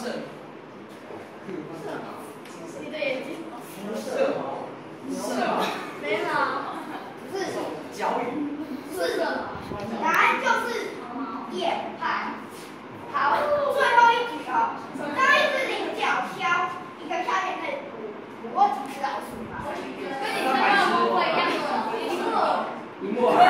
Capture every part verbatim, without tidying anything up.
射你的眼睛。 射毛。射毛。 没毛。是脚语。 是什么？答案就是眼盘。好，最后一题哦。当一只菱角挑一个下面可以捕捕获几只老鼠吗？跟你刚刚模糊一样的。荧幕。 荧幕。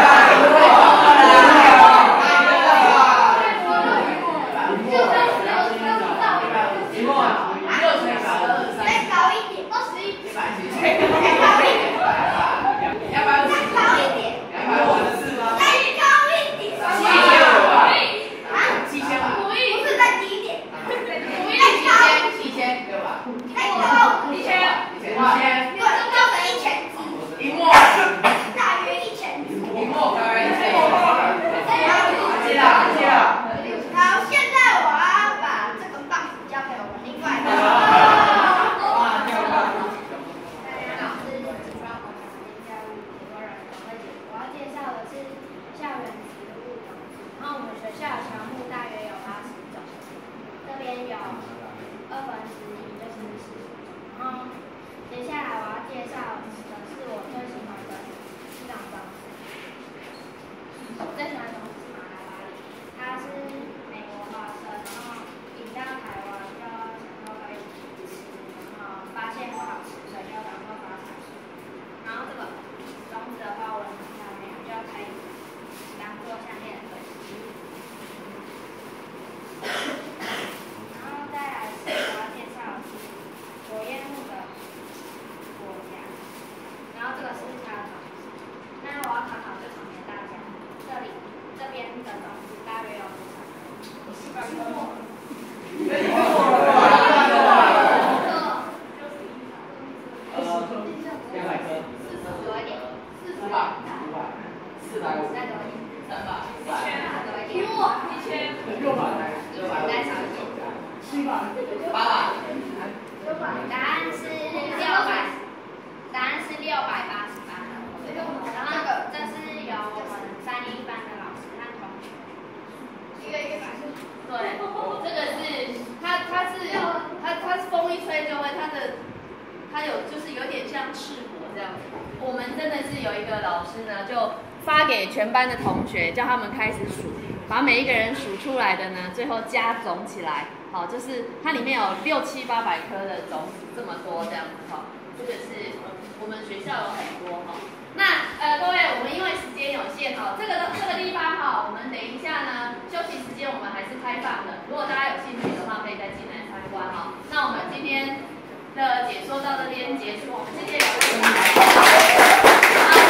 全班的同学叫他们开始数，把每一个人数出来的呢，最后加总起来，好，就是它里面有六七八百颗的种子，这么多这样子哈。这个是我们学校有很多哈。那呃各位，我们因为时间有限哈，这个这个地方哈，我们等一下呢休息时间我们还是开放的，如果大家有兴趣的话，可以再进来参观哈。那我们今天的解说到这边结束，我们谢谢两位。